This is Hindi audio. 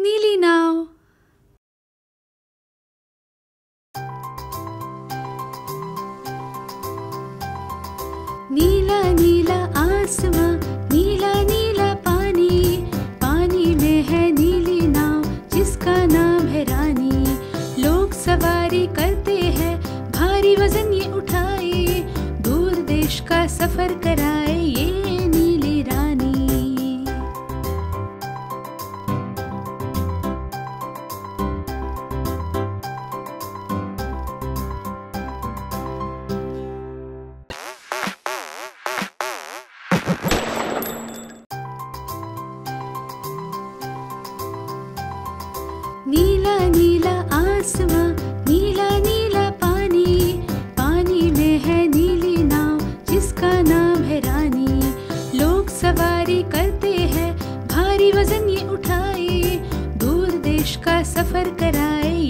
नीली नाव। नीला नीला आसमां, नीला नीला पानी, पानी में है नीली नाव जिसका नाम है रानी। लोग सवारी करते हैं, भारी वजन ये उठाए, दूर देश का सफर कराए ये नीली रानी। नीला नीला आसमां, नीला नीला पानी, पानी में है नीली नाव जिसका नाम है रानी। लोग सवारी करते हैं, भारी वजन ये उठाए, दूर देश का सफर कराए